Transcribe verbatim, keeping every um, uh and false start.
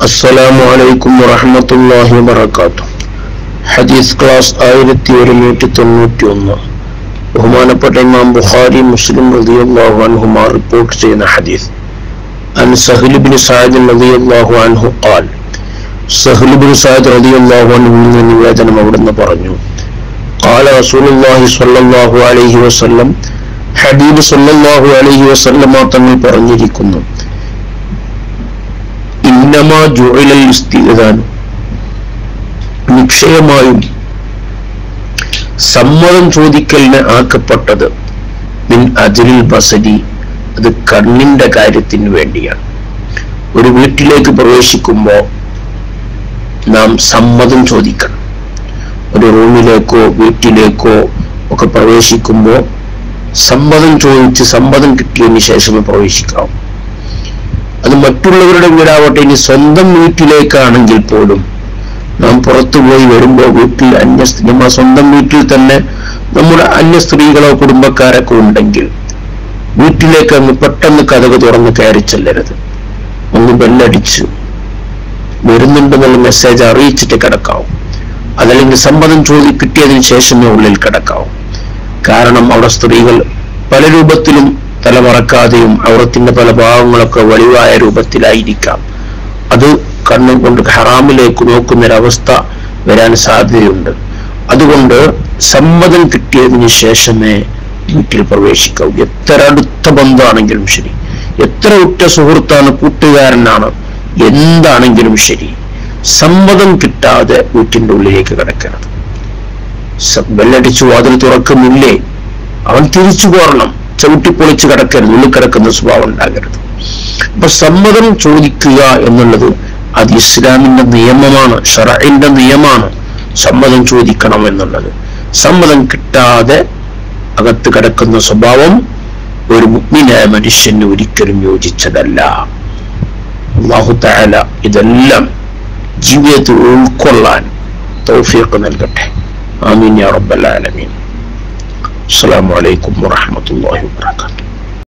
السلام عليكم ورحمة الله وبركاته. حديث class ആയിരത്തി ഒരുന്നൂറ്റി തൊണ്ണൂറ്റി ഒന്ന് ബഹുമാനപ്പെട്ട ഇമാം ബുഖാരി മുസ്ലിം റളിയല്ലാഹു അൻഹുമാ റിപ്പോർട്ട് ചെയ്യുന്ന ഹദീസ്. അൻ സഹൽ ഇബ്നു സഅദ് റളിയല്ലാഹു അൻഹു ഖാൽ, സഹൽ ഇബ്നു സഅദ് റളിയല്ലാഹു അൻഹു നിന്ന് നിവേദനം അവിടുന്ന് പറഞ്ഞു, ഖാല റസൂലുള്ളാഹി സ്വല്ലല്ലാഹു അലൈഹി വസല്ലം, ഹബീബ് സ്വല്ലല്ലാഹു അലൈഹി വസല്ലം തങ്ങൾ പറഞ്ഞിരിക്കുന്നു, ഇന്നമാ ജുഇലൽ ഇസ്തിഅ്ദാൻ, നിശ്ചയമായും സമ്മതം ചോദിക്കലിന് ആക്കപ്പെട്ടത് മിൻ അജ്ലിൽ ബസരി, അത് കണ്ണിന്റെ കാര്യത്തിന് വേണ്ടിയാണ്. ഒരു വീട്ടിലേക്ക് പ്രവേശിക്കുമ്പോൾ നാം സമ്മതം ചോദിക്കണം. ഒരു റൂമിലേക്കോ വീട്ടിലേക്കോ ഒക്കെ പ്രവേശിക്കുമ്പോൾ സമ്മതം ചോദിച്ച് സമ്മതം കിട്ടിയതിന് ശേഷമേ പ്രവേശിക്കാവൂ. അത് മറ്റുള്ളവരുടെ വീടാവട്ടെ, ഇനി സ്വന്തം വീട്ടിലേക്കാണെങ്കിൽ പോലും നാം പുറത്തുപോയി വരുമ്പോൾ വീട്ടിൽ അന്യ നമ്മൾ സ്വന്തം വീട്ടിൽ തന്നെ നമ്മുടെ അന്യ സ്ത്രീകളോ കുടുംബക്കാരൊക്കെ ഉണ്ടെങ്കിൽ വീട്ടിലേക്ക് അങ്ങ് പെട്ടെന്ന് കതക് തുറന്ന് കയറി ചെല്ലരുത്. ഒന്ന് ബെല്ലടിച്ച് വരുന്നുണ്ടെന്നുള്ള മെസ്സേജ് അറിയിച്ചിട്ട് കിടക്കാവും. അതല്ലെങ്കിൽ സമ്മതം ചോദി കിട്ടിയതിന് ശേഷമേ ഉള്ളിൽ കിടക്കാവും. കാരണം അവിടെ സ്ത്രീകൾ പല രൂപത്തിലും തലമറക്കാതെയും ഔറത്തിന്റെ പല ഭാഗങ്ങളൊക്കെ വെളിവായ രൂപത്തിലായിരിക്കാം. അത് കണ്ണും കൊണ്ട് ഹറാമിലേക്ക് നോക്കുന്നൊരവസ്ഥ വരാൻ സാധ്യതയുണ്ട്. അതുകൊണ്ട് സമ്മതം കിട്ടിയതിന് ശേഷമേ വീട്ടിൽ പ്രവേശിക്കാവൂ. എത്ര അടുത്ത ബന്ധമാണെങ്കിലും ശരി, എത്ര ഉറ്റ സുഹൃത്താണ്, കൂട്ടുകാരനാണ്, എന്താണെങ്കിലും ശരി, സമ്മതം കിട്ടാതെ വീട്ടിന്റെ ഉള്ളിലേക്ക് കിടക്കരുത്. ബെല്ലടിച്ചു വാതിൽ തുറക്കുന്നില്ലേ, അവൻ തിരിച്ചു പോരണം. ചവിട്ടിപ്പൊളിച്ച് കിടക്കരുത്, ഉള്ളിൽ കിടക്കുന്ന സ്വഭാവം ഉണ്ടാകരുത്. അപ്പൊ സമ്മതം ചോദിക്കുക എന്നുള്ളത് അത് ഇസ്ലാമിന്റെ നിയമമാണ്, ശറഇന്റെ നിയമമാണ്. സമ്മതം ചോദിക്കണം എന്നുള്ളത്. സമ്മതം കിട്ടാതെ അകത്ത് കിടക്കുന്ന സ്വഭാവം ഒരു മുഅ്മിനായ മനുഷ്യന് ഒരിക്കലും യോജിച്ചതല്ല. അല്ലാഹു തആല ഇതെല്ലാം ജീവിതത്തിൽ ഉൾക്കൊള്ളാൻ തൗഫീഖ് നൽകട്ടെ. ആമീൻ യാ റബ്ബൽ ആലമീൻ. അസ്സലാമു അലൈക്കും വറഹ്മത്തുള്ളാഹി വബറകാതുഹു.